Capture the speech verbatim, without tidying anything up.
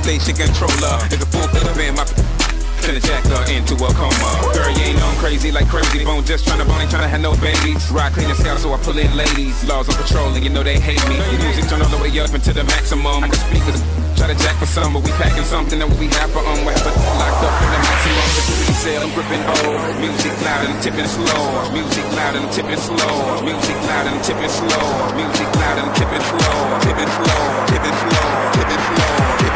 station controller. If a fool could have been my finna jack her into a coma. Girl, you ain't on crazy like Crazy Bone, just tryna bone, ain't tryna have no babies. Ride clean and scout, so I pull in ladies. Laws on patrol, and you know they hate me. Your music turn all the way up into the maximum. I can speak as try to jack for some, but we packing something that we have for um. We have it locked up in the maximum. Security sale, I'm gripping old. Music loud and I'm tipping slow. Music loud and I'm tipping slow. Music loud and I'm tipping slow. Music loud and I'm tipping slow. Tipping slow. Tipping slow. Tipping slow.